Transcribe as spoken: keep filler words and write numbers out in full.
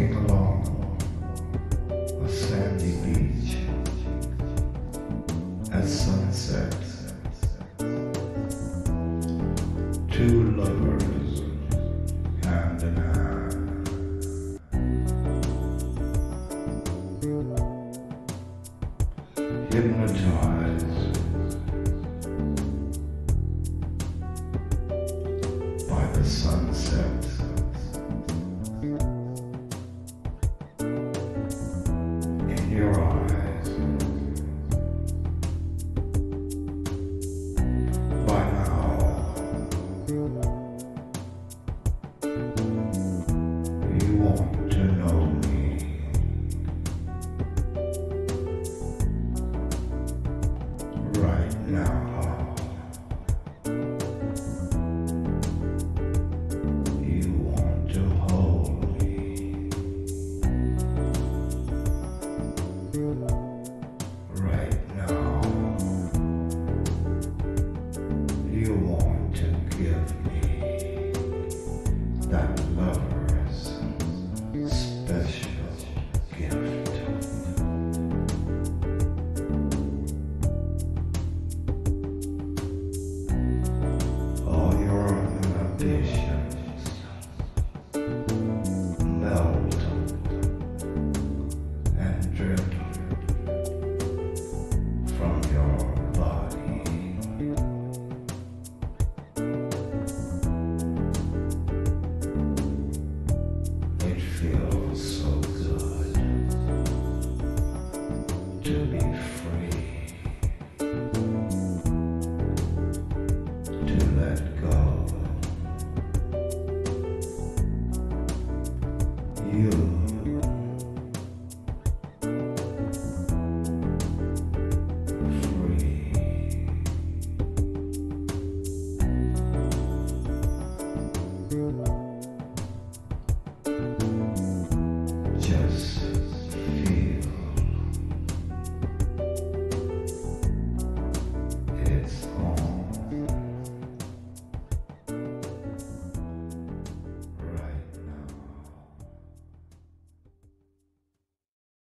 walking along a sandy beach at sunset. Two lovers hand in hand, hypnotized by the sunset. In your eyes, by now, you want to know me. Right now, you want to hold me. Right now, you want to give me that lover's special gift. All your inhibitions melt and drip from your body. It feels so good to be free, to let go. You free. Just feel it's on.